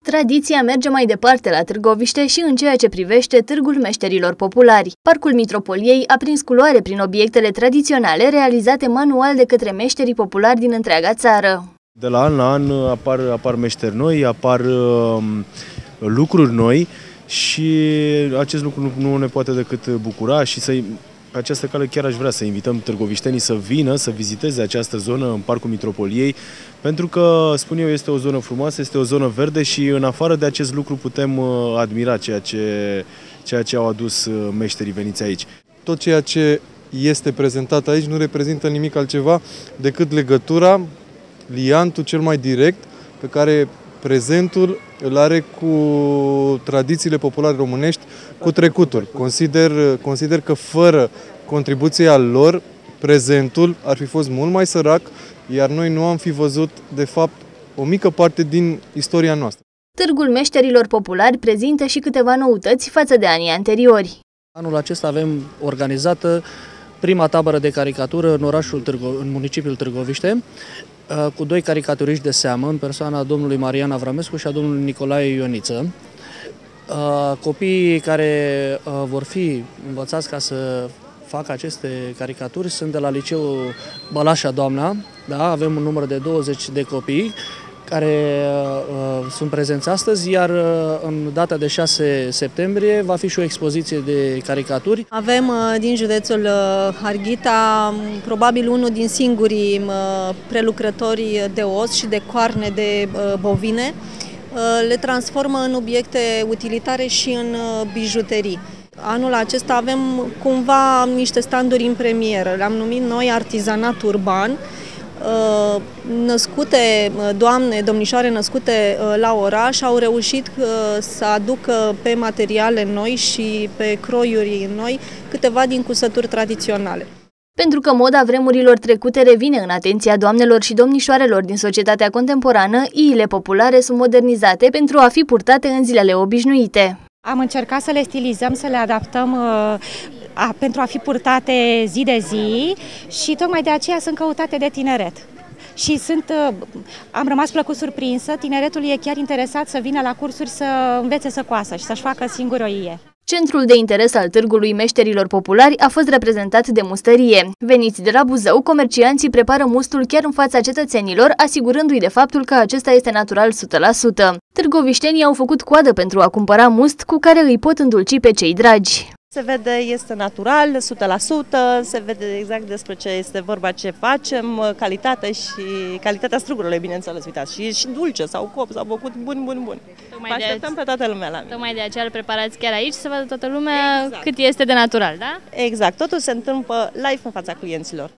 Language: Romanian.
Tradiția merge mai departe la Târgoviște și în ceea ce privește Târgul Meșterilor Populari. Parcul Mitropoliei a prins culoare prin obiectele tradiționale realizate manual de către meșterii populari din întreaga țară. De la an la an apar meșteri noi, apar lucruri noi și acest lucru nu ne poate decât bucura și pe această cale chiar aș vrea să invităm târgoviștenii să vină, să viziteze această zonă în Parcul Mitropoliei, pentru că, spun eu, este o zonă frumoasă, este o zonă verde și în afară de acest lucru putem admira ceea ce au adus meșterii veniți aici. Tot ceea ce este prezentat aici nu reprezintă nimic altceva decât legătura, liantul cel mai direct pe care prezentul îl are cu tradițiile populare românești, cu trecutul. Consider că fără contribuția lor, prezentul ar fi fost mult mai sărac, iar noi nu am fi văzut, de fapt, o mică parte din istoria noastră. Târgul Meșterilor Populari prezintă și câteva noutăți față de anii anteriori. Anul acesta avem organizată prima tabără de caricatură în municipiul Târgoviște, cu doi caricaturiști de seamă, în persoana domnului Marian Avramescu și a domnului Nicolae Ioniță. Copiii care vor fi învățați ca să facă aceste caricaturi sunt de la Liceul Bălașa Doamna. Da? Avem un număr de 20 de copii care sunt prezenți astăzi, iar în data de 6 septembrie va fi și o expoziție de caricaturi. Avem din județul Harghita probabil unul din singurii prelucrători de os și de coarne de bovine. Le transformă în obiecte utilitare și în bijuterii. Anul acesta avem cumva niște standuri în premieră, le-am numit noi artizanat urban, născute doamne, domnișoare născute la oraș au reușit să aducă pe materiale noi și pe croiuri noi câteva din cusături tradiționale. Pentru că moda vremurilor trecute revine în atenția doamnelor și domnișoarelor din societatea contemporană, iile populare sunt modernizate pentru a fi purtate în zilele obișnuite. Am încercat să le stilizăm, să le adaptăm pentru a fi purtate zi de zi și tocmai de aceea sunt căutate de tineret. Și am rămas plăcut surprinsă, tineretul e chiar interesat să vină la cursuri să învețe să coasă și să-și facă singur o ie. Centrul de interes al Târgului Meșterilor Populari a fost reprezentat de mustărie. Veniți de la Buzău, comercianții prepară mustul chiar în fața cetățenilor, asigurându-i de faptul că acesta este natural 100%. Târgoviștenii au făcut coadă pentru a cumpăra must cu care îi pot îndulci pe cei dragi. Se vede, este natural, 100%, se vede exact despre ce este vorba, ce facem, calitatea și calitatea strugurilor, bineînțeles, uitați, și dulce sau cop sau făcut bun. Așteptăm pe toată lumea la mine. Tocmai de aceea îl preparați chiar aici, să vadă toată lumea cât este de natural, da? Exact, totul se întâmplă live în fața clienților.